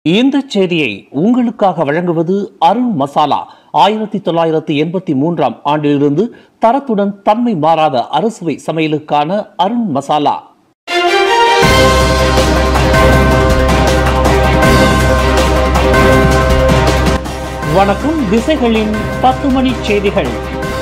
இந்த செய்தியை உங்களுக்காக வழங்குவது அருண் மசாலா. 1983 ஆண்டிலிருந்து தரத்துடன் தன்மை மாறாத அறுசுவை சமையலுக்கான அருண் மசாலா. வணக்கம். திசைகளின் 10 மணி செய்திகள்.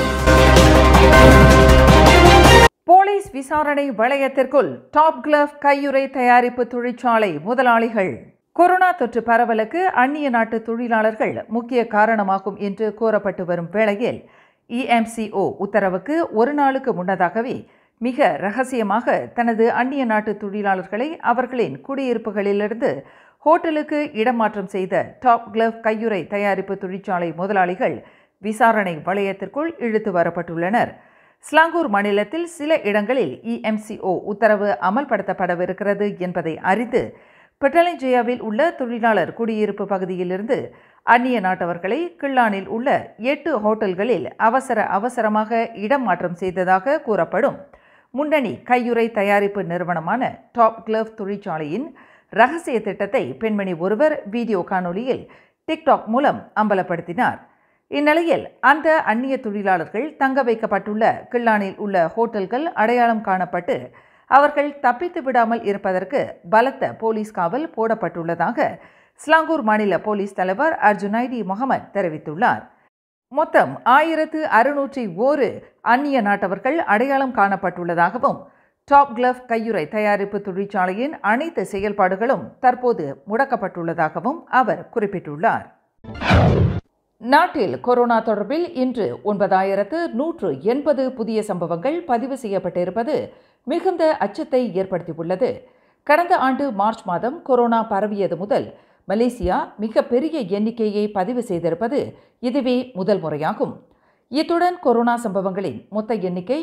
போலீஸ் விசாரணை வளையத்திற்குள் டாப் கிளவ் கையுறை தயாரிப்பு தொழிற்சாலை முதலாளிகள். கொரோனா தொற்று பரவலுக்கு அந்நிய நாட்டு தொழிலாளர்கள் முக்கிய காரணமாகும் என்று கூறப்பட்டு வரும் வேளையில் EMCO உத்தரவுக்கு ஒரு நாளுக்கு முன்னதாகவே மிக ரகசியமாக தனது அந்நிய நாட்டு தொழிலாளர்களை அவர்களின் குடியிருப்புகளிலிருந்து ஹோட்டலுக்கு இடமாற்றம் செய்த டாப் கிளவ் கையுறை தயாரிப்பு தொழிற்சாலை முதலாளிகள் விசாரணை வளையத்திற்குள் இழுத்து வரப்பட்டுள்ளனர். ஸ்லாங்கூர் மாநிலத்தில் சில இடங்களில் EMCO உத்தரவு அமல்படுத்தப்படவிருக்கிறது என்பதை அறிந்து பெட்டலிஞ்சயாவில் உள்ள தொழிலாளர் குடியிருப்பு பகுதியிலிருந்து அந்நிய நாட்டவர்களை கிள்ளானில் உள்ள 8 ஹோட்டல்களில் அவசரமாக இடம் மாற்றம் செய்ததாக கூறப்படும் முன்னணி கையுறை தயாரிப்பு நிறுவனமான டாப் கிளவ் தொழிற்சாலையின் இரகசிய திட்டத்தை பெண்மணி ஒருவர் வீடியோ காணொலியில் டிக்டாக் மூலம் அம்பலப்படுத்தினார். இந்நிலையில் அந்த அந்நிய தொழிலாளர்கள் தங்க வைக்கப்பட்டுள்ள கிள்ளானில் உள்ள ஹோட்டல்கள் அடையாளம் காணப்பட்டு அவர்கள் தப்பித்து விடாமல் இருப்பதற்கு பலத்த போலீஸ் காவல் போடப்பட்டுள்ளதாக ஸ்லாங்கூர் மாநில போலீஸ் தலைவர் அர்ஜுனைடி முகமது தெரிவித்துள்ளார். மொத்தம் 1601 அந்நிய நாட்டவர்கள் அடையாளம் காணப்பட்டுள்ளதாகவும் டாப் கிளவ் கையுறை தயாரிப்பு தொழிற்சாலையின் அனைத்து செயல்பாடுகளும் தற்போது முடக்கப்பட்டுள்ளதாகவும் அவர் குறிப்பிட்டுள்ளார். நாட்டில் கொரோனா தொடர்பில் இன்று 9180 புதிய சம்பவங்கள் பதிவு செய்யப்பட்டிருப்பது மிகுந்த அச்சத்தை ஏற்படுத்தியுள்ளது. கடந்த ஆண்டு மார்ச் மாதம் கொரோனா பரவியது முதல் மலேசியா மிக பெரிய எண்ணிக்கையை பதிவு செய்திருப்பது இதுவே முதல் முறையாகும். இத்துடன் கொரோனா சம்பவங்களின் மொத்த எண்ணிக்கை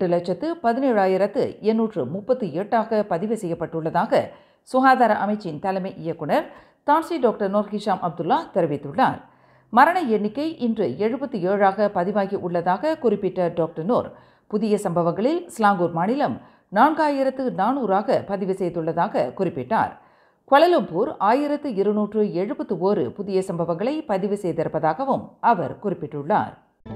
8,17,838 பதிவு செய்யப்பட்டுள்ளதாக சுகாதார அமைச்சின் தலைமை இயக்குனர் தான்சி டாக்டர் நோர்கிஷாம் அப்துல்லா தெரிவித்துள்ளார். மரண எண்ணிக்கை இன்று 77 பதிவாகி உள்ளதாக குறிப்பிட்ட டாக்டர் நோர் புதிய சம்பவங்களில் ஸ்லாங்கூர் மாநிலம் 4400 பதிவு செய்துள்ளதாக குறிப்பிட்டார். கோலாலம்பூர் 1271 புதிய சம்பவங்களை பதிவு செய்திருப்பதாகவும் அவர் குறிப்பிட்டுள்ளார்.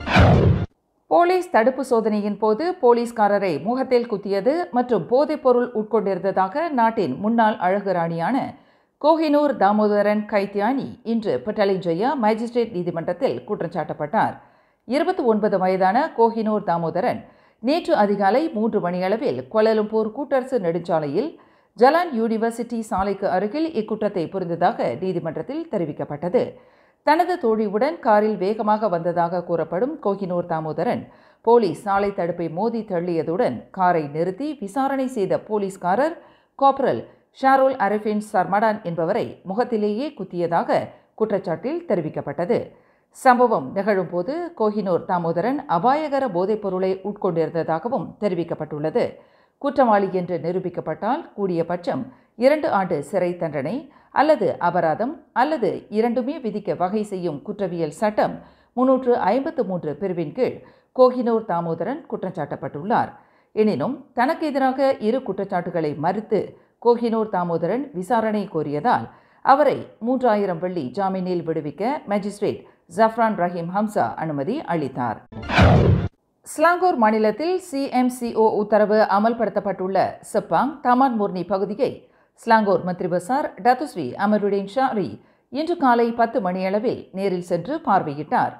போலீஸ் தடுப்பு சோதனையின் போது போலீஸ்காரரை முகத்தில் குத்தியது மற்றும் போதைப்பொருள் உட்கொண்டிருந்ததாக நாட்டின் முன்னாள் அழகு ராணியான கோஹினூர் தாமோதரன் கைத்யானி இன்று பெட்டலிஞ்சயா மேஜிஸ்ட்ரேட் நீதிமன்றத்தில் குற்றம் சாட்டப்பட்டார். 29 வயதான கோஹினூர் தாமோதரன் நேற்று அதிகாலை 3 மணியளவில் கோலாலம்பூர் கூட்டரசு நெடுஞ்சாலையில் ஜலான் யூனிவர்சிட்டி சாலைக்கு அருகில் இக்குற்றத்தை புரிந்ததாக நீதிமன்றத்தில் தெரிவிக்கப்பட்டது. தனது தோழியுடன் காரில் வேகமாக வந்ததாக கூறப்படும் கோஹினூர் தாமோதரன் போலீஸ் சாலை தடுப்பை மோதி தள்ளியதுடன் காரை நிறுத்தி விசாரணை செய்த போலீஸ்காரர் காப்ரல் ஷாரோல் அரஃபின் சர்மடான் என்பவரை முகத்திலேயே குத்தியதாக குற்றச்சாட்டில் தெரிவிக்கப்பட்டது. சம்பவம் நிகழும்போது கோஹினூர் தாமோதரன் அபாயகர போதைப் பொருளை உட்கொண்டிருந்ததாகவும் தெரிவிக்கப்பட்டுள்ளது. குற்றவாளி என்று நிரூபிக்கப்பட்டால் கூடியபட்சம் 2 ஆண்டு சிறை தண்டனை அல்லது அபராதம் அல்லது இரண்டுமே விதிக்க வகை செய்யும் குற்றவியல் சட்டம் 353 பிரிவின் கீழ் கோஹினூர் தாமோதரன் குற்றம் சாட்டப்பட்டுள்ளார். எனினும் தனக்கு எதிராக 2 குற்றச்சாட்டுகளை மறுத்து கோஹினூர் தாமோதரன் விசாரணை கோரியதால் அவரை 3000 வெள்ளி ஜாமீனில் விடுவிக்க மேஜிஸ்ட்ரேட் ஜஃப்ரான் ரஹீம் ஹம்சா அனுமதி அளித்தார். ஸ்லாங்கூர் மாநிலத்தில் CMCO உத்தரவு அமல்படுத்தப்பட்டுள்ள செப்பாங் தமான் முர்னி பகுதியை ஸ்லாங்கூர் மந்திரி பசார் டத்துஸ்ரீ அமருடீன் ஷாரி இன்று காலை 10 மணியளவில் நேரில் சென்று பார்வையிட்டார்.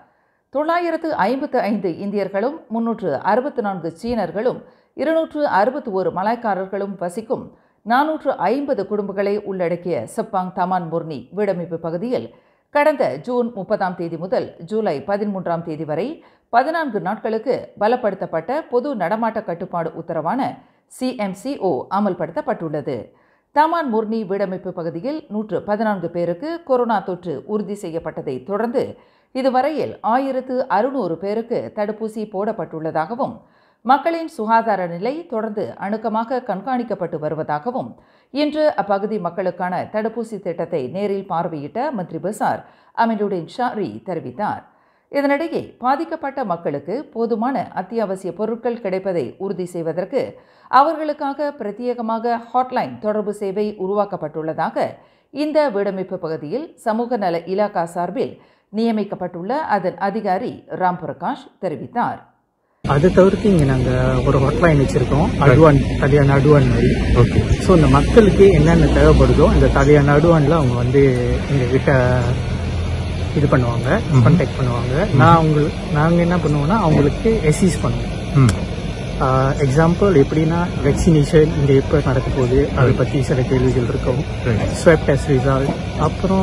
955 இந்தியர்களும் 364 சீனர்களும் 261 மலாய்க்காரர்களும் வசிக்கும் 450 குடும்பங்களை உள்ளடக்கிய செப்பாங் தமான் முர்னி வீடமைப்பு பகுதியில் கடந்த ஜூன் 30 முதல் ஜூலை 13 வரை 14 நாட்களுக்கு பலப்படுத்தப்பட்ட பொது நடமாட்ட கட்டுப்பாடு உத்தரவான CMCO அமல்படுத்தப்பட்டுள்ளது. தமான் முர்னி வீடமைப்பு பகுதியில் 114 பேருக்கு கொரோனா தொற்று உறுதி செய்யப்பட்டதை தொடர்ந்து இதுவரையில் 1600 பேருக்கு தடுப்பூசி போடப்பட்டுள்ளதாகவும் மக்களின் சுகாதார நிலை தொடர்ந்து அணுக்கமாக கண்காணிக்கப்பட்டு வருவதாகவும் இன்று அப்பகுதி மக்களுக்கான தடுப்பூசி திட்டத்தை நேரில் பார்வையிட்ட மந்திரி பசார் அமருடீன் ஷாரி தெரிவித்தார். இதனிடையே பாதிக்கப்பட்ட மக்களுக்கு போதுமான அத்தியாவசிய பொருட்கள் கிடைப்பதை உறுதி செய்வதற்கு அவர்களுக்காக பிரத்யேகமாக ஹாட்லைன் தொடர்பு சேவை உருவாக்கப்பட்டுள்ளதாக இந்த வீடமைப்பு பகுதியில் சமூக நல இலாகா சார்பில் நியமிக்கப்பட்டுள்ள அதன் அதிகாரி ராம் பிரகாஷ் தெரிவித்தார். அதை தவிர்த்து இங்கே நாங்கள் ஒரு ஹாட்லைன் வச்சுருக்கோம், அடுவான் தலையான அடுவான் மாதிரி. ஓகே. ஸோ இந்த மக்களுக்கு என்னென்ன தேவைப்படுதோ அந்த தலையான அடுவானில் அவங்க எங்ககிட்ட இது பண்ணுவாங்க, கான்டாக்ட் பண்ணுவாங்க. நாங்கள் என்ன பண்ணுவோம்னா அவங்களுக்கு அசிஸ்ட் பண்ணுவோம். எக்ஸாம்பிள் எப்படின்னா வேக்சினேஷன் இங்கே எப்போ நடக்க போகுது அதை பற்றி சில கேள்விகள் இருக்கும், ஸ்வாப் டெஸ்ட் ரிசல்ட், அப்புறம்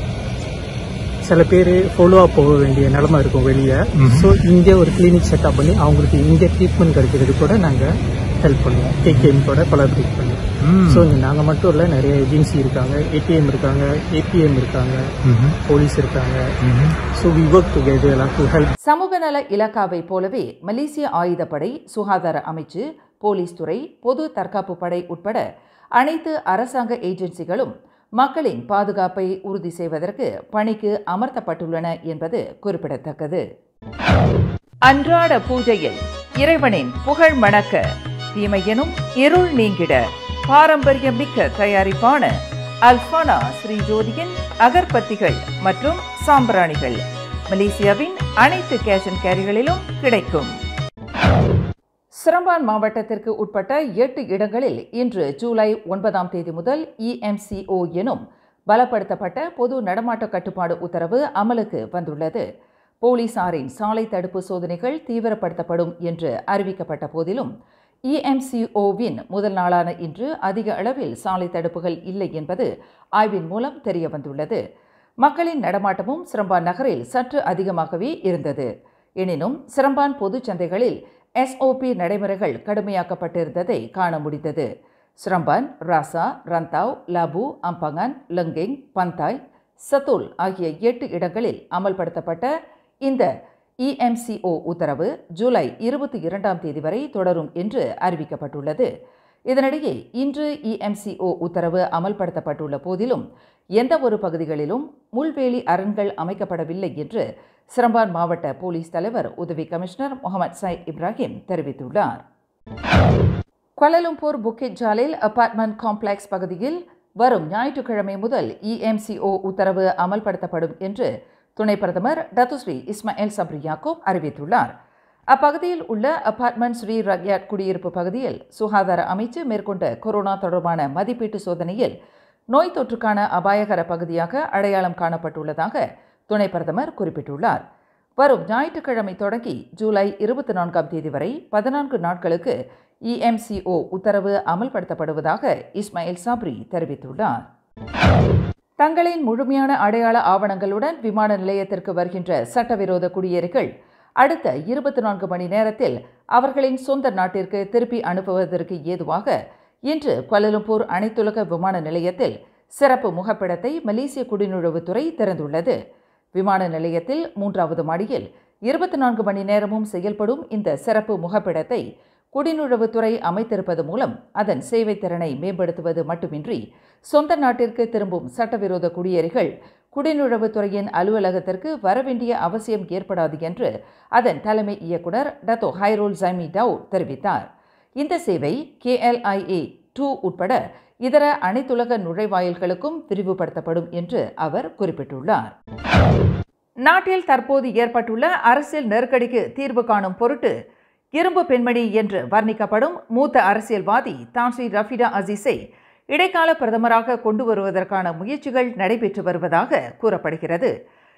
சில பேர் ஃபாலோ அப் போக வேண்டிய நிலைமை இருக்கும் வெளியே. ஸோ இங்கே ஒரு கிளினிக் செட்டப் பண்ணி அவங்களுக்கு இங்கே ட்ரீட்மெண்ட் கிடைக்கிறது கூட நாங்கள் ஹெல்ப் பண்ணுவோம். கேகேஎம் கூட கொலாபரேட் பண்ணுவோம். ஸோ இங்கே நாங்கள் மட்டும் இல்லை, நிறைய ஏஜென்சி இருக்காங்க, ஏடிஎம் இருக்காங்க, ஏபிஎம் இருக்காங்க, போலீஸ் இருக்காங்க. So we work together to help. சமூக நல இலாக்காவை போலவே மலேசிய ஆயுதப்படை, சுகாதார அமைச்சு, போலீஸ் துறை, பொது தற்காப்பு படை உட்பட அனைத்து அரசாங்க ஏஜென்சிகளும் மக்களின் பாதுகாப்பை உறுதி செய்வதற்கு பணிக்கு அமர்த்தப்பட்டுள்ளன என்பது குறிப்பிடத்தக்கது. அன்றாட பூஜையில் இறைவனின் புகழ் மணக்க, தீமை எனும் இருள் நீங்கிட பாரம்பரியமிக்க தயாரிப்பான அல்ஃபானா ஸ்ரீ ஜோதியின் அகர்பத்திகள் மற்றும் சாம்பிராணிகள் மலேசியாவின் அனைத்து கேஷ் அண்ட் கேரிகளிலும் கிடைக்கும். சிரம்பான் மாவட்டத்திற்கு உட்பட்ட 8 இடங்களில் இன்று ஜூலை 9 முதல் EMCO எனும் பலப்படுத்தப்பட்ட பொது நடமாட்ட கட்டுப்பாடு உத்தரவு அமலுக்கு வந்துள்ளது. போலீசாரின் சாலை தடுப்பு சோதனைகள் தீவிரப்படுத்தப்படும் என்று அறிவிக்கப்பட்ட போதிலும் EMCOவின் முதல் நாளான இன்று அதிக அளவில் சாலை தடுப்புகள் இல்லை என்பது ஆய்வின் மூலம் தெரிய வந்துள்ளது. மக்களின் நடமாட்டமும் சிரம்பான் நகரில் சற்று அதிகமாகவே இருந்தது. எனினும் சிரம்பான் பொதுச் சந்தைகளில் SOP நடைமுறைகள் கடுமையாக்கப்பட்டிருந்ததை காண முடிந்தது. Seremban, Rasah, Rantau, Labu, Ampangan, Lenggeng, Pantai, Setul ஆகிய 8 இடங்களில் அமல்படுத்தப்பட்ட இந்த EMCO உத்தரவு ஜூலை 22 வரை தொடரும் என்று அறிவிக்கப்பட்டுள்ளது. இதனிடையே இன்று EMCO உத்தரவு அமல்படுத்தப்பட்டுள்ள போதிலும் எந்த ஒரு பகுதிகளிலும் முள்வேலி அரண்கள் அமைக்கப்படவில்லை என்று சிரம்பான் மாவட்ட போலீஸ் தலைவர் உதவி கமிஷனர் முகமது சயித் இப்ராஹிம் தெரிவித்துள்ளார். Kuala Lumpur Bukit Jalil apartment complex பகுதியில் வரும் ஞாயிற்றுக்கிழமை முதல் EMCO உத்தரவு அமல்படுத்தப்படும் என்று துணை பிரதமர் டத்துஸ்ரீ இஸ்மாயில் சப்ரி யாக்கூப் அறிவித்துள்ளார். அப்பகுதியில் உள்ள அபார்ட்மெண்ட் ஸ்ரீ ரக்யாட் குடியிருப்பு பகுதியில் சுகாதார அமைச்சு மேற்கொண்ட கொரோனா தொடர்பான மதிப்பீட்டு சோதனையில் நோய் தொற்றுக்கான அபாயகர பகுதியாக அடையாளம் காணப்பட்டுள்ளதாக துணை பிரதமர் குறிப்பிட்டுள்ளார். வரும் ஞாயிற்றுக்கிழமை தொடங்கி ஜூலை 24 வரை 14 நாட்களுக்கு EMCO உத்தரவு அமல்படுத்தப்படுவதாக இஸ்மாயில் சாப்ரி தெரிவித்துள்ளார். தங்களின் முழுமையான அடையாள ஆவணங்களுடன் விமான நிலையத்திற்கு வருகின்ற சட்டவிரோத குடியேறிகள் அடுத்த 24 மணி நேரத்தில் அவர்களின் சொந்த நாட்டிற்கு திருப்பி அனுப்புவதற்கு ஏதுவாக இன்று குவாலலும்பூர் அனைத்துலக விமான நிலையத்தில் சிறப்பு முகப்பிடத்தை மலேசிய குடிநுழைவுத்துறை திறந்துள்ளது. விமான நிலையத்தில் 3வது மாடியில் 24 மணி நேரமும் செயல்படும் இந்த சிறப்பு முகப்பிடத்தை குடிநுழைவுத்துறை அமைத்திருப்பது மூலம் அதன் சேவை திறனை மேம்படுத்துவது மட்டுமின்றி சொந்த நாட்டிற்கு திரும்பும் சட்டவிரோத குடியேறிகள் குடிநுழைவுத்துறையின் அலுவலகத்திற்கு வரவேண்டிய அவசியம் ஏற்படாது என்று அதன் தலைமை இயக்குனர் டத்தோ ஹைரோல் ஜைமி டவு தெரிவித்தார். இந்த சேவை KLIA 2 உட்பட இதர அனைத்துலக நுழைவாயில்களுக்கும் விரிவுபடுத்தப்படும் என்று அவர் குறிப்பிட்டுள்ளார். நாட்டில் தற்போது ஏற்பட்டுள்ள அரசியல் நெருக்கடிக்கு தீர்வு காணும் பொருட்டு இரும்பு பெண்மணி என்று வர்ணிக்கப்படும் மூத்த அரசியல்வாதி தான்ஸ்ரீ ரஃபீடா அசீஸை இடைக்கால பிரதமராக கொண்டு வருவதற்கான முயற்சிகள் நடைபெற்று வருவதாக கூறப்படுகிறது.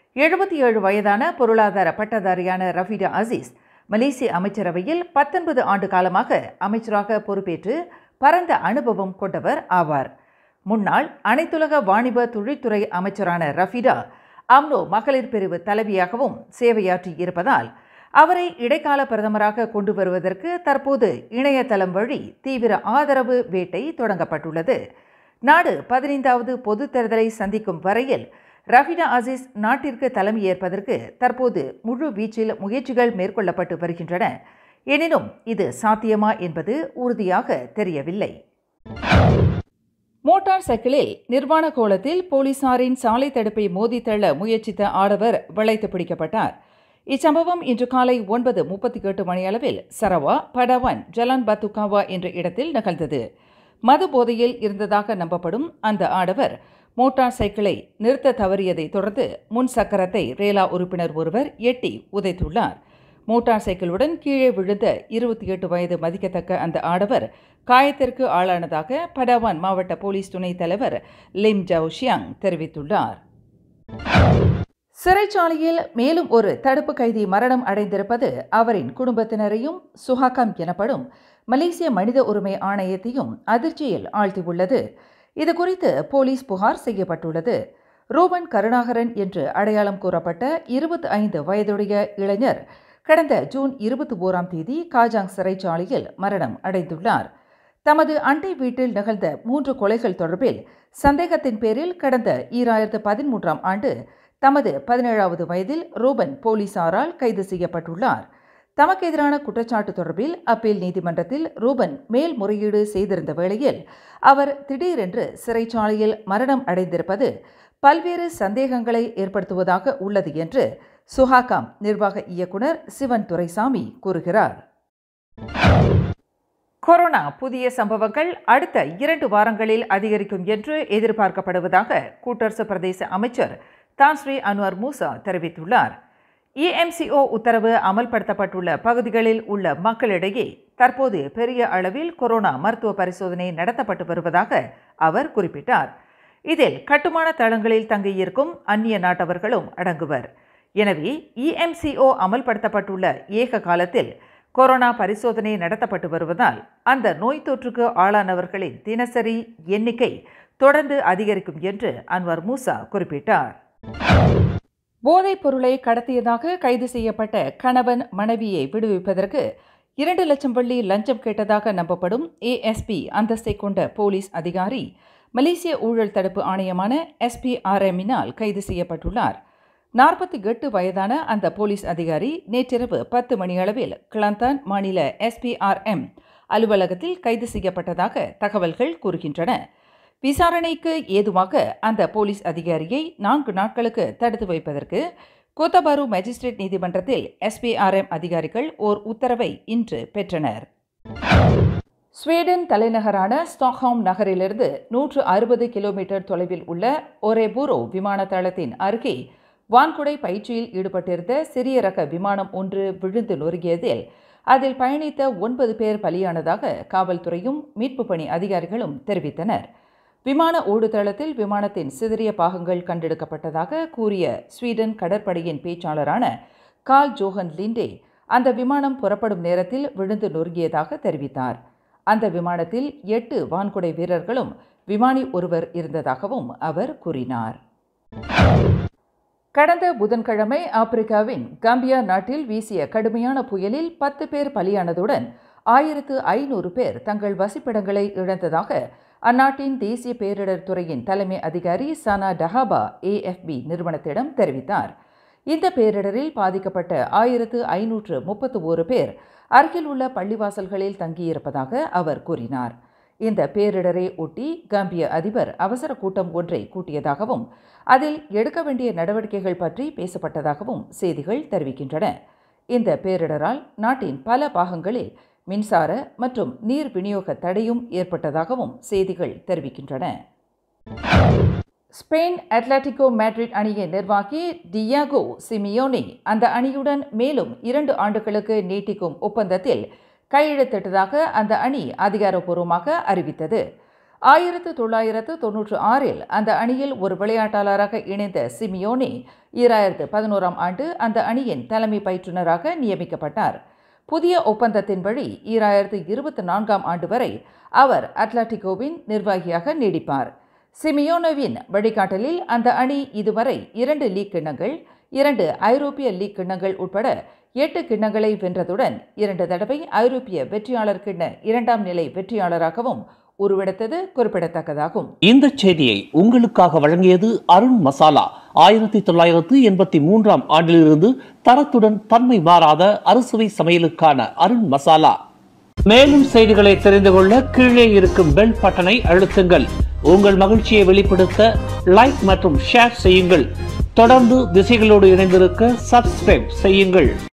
77 வயதான பொருளாதார பட்டதாரியான ரஃபீடா அசீஸ் மலேசிய அமைச்சரவையில் 19 ஆண்டு காலமாக அமைச்சராக பொறுப்பேற்று பரந்த அனுபவம் கொண்டவர் ஆவார். முன்னாள் அனைத்துலக வாணிப தொழில்துறை அமைச்சரான ரஃபீடா அம்னோ மகளிர் பிரிவு தலைவியாகவும் சேவையாற்றி இருப்பதால் அவரை இடைக்கால பிரதமராக கொண்டு வருவதற்கு தற்போது இணையதளம் வழி தீவிர ஆதரவு வேட்டை தொடங்கப்பட்டுள்ளது. நாடு 15வது பொதுத் தேர்தலை சந்திக்கும் வரையில் ரஃபீடா அசீஸ் நாட்டிற்கு தலைமையேற்பதற்கு தற்போது முழு வீச்சில் முயற்சிகள் மேற்கொள்ளப்பட்டு வருகின்றன. எனினும் இது சாத்தியமா என்பது உறுதியாக தெரியவில்லை. மோட்டார் சைக்கிளில் நிர்வாண கோலத்தில் போலீசாரின் சாலை தடுப்பை மோதி தள்ள முயற்சித்த ஆடவர் வளைத்து பிடிக்கப்பட்டார். இச்சம்பவம் இன்று காலை 9:38 மணியளவில் சரவா படவான் ஜலான் பத்துகாவா என்ற இடத்தில் நிகழ்ந்தது. மது போதையில் இருந்ததாக நம்பப்படும் அந்த ஆடவர் மோட்டார் சைக்கிளை நிறுத்த தவறியதை தொடர்ந்து முன் சக்கரத்தை ரேலா உறுப்பினர் ஒருவர் எட்டி உதைத்துள்ளார். மோட்டார் சைக்கிளுடன் கீழே விழுந்த 28 வயது மதிக்கத்தக்க அந்த ஆடவர் காயத்திற்கு ஆளானதாக படாவான் மாவட்ட போலீஸ் துணைத் தலைவர் லிம் ஜவுஷியாங் தெரிவித்துள்ளார். சிறைச்சாலையில் மேலும் ஒரு தடுப்பு கைதி மரணம் அடைந்திருப்பது அவரின் குடும்பத்தினரையும் சுஹாகம் எனப்படும் மலேசிய மனித உரிமை ஆணையத்தையும் அதிர்ச்சியில் ஆழ்த்தியுள்ளது. இதுகுறித்து போலீஸ் புகார் செய்யப்பட்டுள்ளது. ரூபன் கருணாகரன் என்று அடையாளம் கூறப்பட்ட 25 வயதுடைய இளைஞர் கடந்த ஜூன் 21ஆம் தேதி காஜாங் சிறைச்சாலையில் மரணம் அடைந்துள்ளார். தமது அண்டை வீட்டில் நிகழ்ந்த 3 கொலைகள் தொடர்பில் சந்தேகத்தின் பேரில் கடந்த 2013ஆம் ஆண்டு தமது 17வது வயதில் ரூபன் போலீசாரால் கைது செய்யப்பட்டுள்ளார். தமக்கு எதிரான குற்றச்சாட்டு தொடர்பில் அப்பீல் நீதிமன்றத்தில் ரூபன் மேல்முறையீடு செய்திருந்த வேளையில் அவர் திடீரென்று சிறைச்சாலையில் மரணம் அடைந்திருப்பது பல்வேறு சந்தேகங்களை ஏற்படுத்துவதாக உள்ளது என்று சுஹாகம் நிர்வாக இயக்குனர் சிவன் துரைசாமி கூறுகிறார். கொரோனா புதிய சம்பவங்கள் அடுத்த 2 வாரங்களில் அதிகரிக்கும் என்று எதிர்பார்க்கப்படுவதாக கூட்டரசு பிரதேச அமைச்சர் தான்ஸ்ரீ அன்வர் மூசா தெரிவித்துள்ளார். EMCO உத்தரவு அமல்படுத்தப்பட்டுள்ள பகுதிகளில் உள்ள மக்களிடையே தற்போது பெரிய அளவில் கொரோனா மருத்துவ பரிசோதனை நடத்தப்பட்டு வருவதாக அவர் குறிப்பிட்டார். இதில் கட்டுமான தளங்களில் தங்கியிருக்கும் அந்நிய நாட்டவர்களும் அடங்குவர். எனவே EMCO அமல்படுத்தப்பட்டுள்ள ஏக காலத்தில் கொரோனா பரிசோதனை நடத்தப்பட்டு வருவதால் அந்த நோய் தொற்றுக்கு ஆளானவர்களின் தினசரி எண்ணிக்கை தொடர்ந்து அதிகரிக்கும் என்று அன்வர் மூசா குறிப்பிட்டார். போதைப் பொருளை கடத்தியதாக கைது செய்யப்பட்ட கணவன் மனைவியை விடுவிப்பதற்கு 2 லட்சம் வெள்ளி லஞ்சம் கேட்டதாக நம்பப்படும் ASP அந்தஸ்தை கொண்ட போலீஸ் அதிகாரி மலேசிய ஊழல் தடுப்பு ஆணையமான SPRM-இனால் கைது செய்யப்பட்டுள்ளார். 48 வயதான அந்த போலீஸ் அதிகாரி நேற்றிரவு 10 மணியளவில் கிளாந்தான் மாநில SPRM அலுவலகத்தில் கைது செய்யப்பட்டதாக தகவல்கள் கூறுகின்றன. விசாரணைக்கு ஏதுவாக அந்த போலீஸ் அதிகாரியை 4 நாட்களுக்கு தடுத்து வைப்பதற்கு கோத்தபாரு மேஜிஸ்ட்ரேட் நீதிமன்றத்தில் SPRM அதிகாரிகள் ஓர் உத்தரவை இன்று பெற்றனர். ஸ்வீடன் தலைநகரான ஸ்டாக்ஹோம் நகரிலிருந்து 160 கிலோமீட்டர் தொலைவில் உள்ள ஒரேபூரோ விமான தளத்தின் அருகே வான்குடை பயிற்சியில் ஈடுபட்டிருந்த சிறிய ரக விமானம் ஒன்று விழுந்து நொறுங்கியதில் அதில் பயணித்த 9 பேர் பலியானதாக காவல்துறையும் மீட்பு பணி அதிகாரிகளும் தெரிவித்தனர். விமான ஓடுதளத்தில் விமானத்தின் சிதறிய பாகங்கள் கண்டெடுக்கப்பட்டதாக கூறிய ஸ்வீடன் கடற்படையின் பேச்சாளரான கால் ஜோஹன் லிண்டே அந்த விமானம் புறப்படும் நேரத்தில் விழுந்து நொறுங்கியதாக தெரிவித்தார். அந்த விமானத்தில் 8 வான்குடை வீரர்களும் விமானி ஒருவர் இருந்ததாகவும் அவர் கூறினார். கடந்த புதன்கிழமை ஆப்பிரிக்காவின் காம்பியா நாட்டில் வீசிய கடுமையான புயலில் 10 பேர் பலியானதுடன் 1500 பேர் தங்கள் வசிப்பிடங்களை இழந்ததாக அந்நாட்டின் தேசிய பேரிடர் துறையின் தலைமை அதிகாரி சானா டஹாபா AFB நிறுவனத்திடம் தெரிவித்தார். இந்த பேரிடரில் பாதிக்கப்பட்ட 1531 பேர் அருகில் உள்ள பள்ளிவாசல்களில் தங்கியிருப்பதாக அவர் கூறினார். இந்த பேரிடரை ஒட்டி காம்பிய அதிபர் அவசர கூட்டம் ஒன்றை கூட்டியதாகவும் அதில் எடுக்க வேண்டிய நடவடிக்கைகள் பற்றி பேசப்பட்டதாகவும் செய்திகள் தெரிவிக்கின்றன. இந்த பேரிடரால் நாட்டின் பல பாகங்களில் மின்சார மற்றும் நீர் விநியோக தடையும் ஏற்பட்டதாகவும் செய்திகள் தெரிவிக்கின்றன. ஸ்பெயின் அட்லெட்டிகோ மேட்ரிட் அணியின் நிர்வாகி டியாகோ சிமியோனி அந்த அணியுடன் மேலும் 2 ஆண்டுகளுக்கு நீட்டிக்கும் ஒப்பந்தத்தில் கையெழுத்திட்டதாக அந்த அணி அதிகாரப்பூர்வமாக அறிவித்தது. 1996இல் அந்த அணியில் ஒரு விளையாட்டாளராக இணைந்த சிமியோனி 2011ஆம் ஆண்டு அந்த அணியின் தலைமை பயிற்றுனராக நியமிக்கப்பட்டார். புதிய ஒப்பந்தத்தின்படி 2024ஆம் ஆண்டு வரை அவர் அட்லெட்டிகோவின் நிர்வாகியாக நீடிப்பார். சிமியோனோவின் வழிகாட்டலில் அந்த அணி இதுவரை 2 லீக் கிண்ணங்கள், 2 ஐரோப்பிய லீக் கிண்ணங்கள் உட்பட 8 கிண்ணங்களை வென்றதுடன் 2 தடவை ஐரோப்பிய வெற்றியாளர் கிண்ண 2ஆம் நிலை வெற்றியாளராகவும் உருவெடுத்தது குறிப்பிடத்தக்கதாகும். இந்த செய்தியை உங்களுக்காக வழங்கியது அருண் மசாலா. 1983ஆம் ஆண்டிலிருந்து தரத்துடன் தன்மை மாறாத அறுசுவை சமையலுக்கான அருண் மசாலா. மேலும் செய்திகளை தெரிந்து கொள்ள கீழே இருக்கும் பெல் பட்டனை அழுத்துங்கள். உங்கள் மகிழ்ச்சியை வெளிப்படுத்த லைக் மற்றும் ஷேர் செய்யுங்கள். தொடர்ந்து திசைகளோடு இணைந்திருக்க சப்ஸ்கிரைப் செய்யுங்கள்.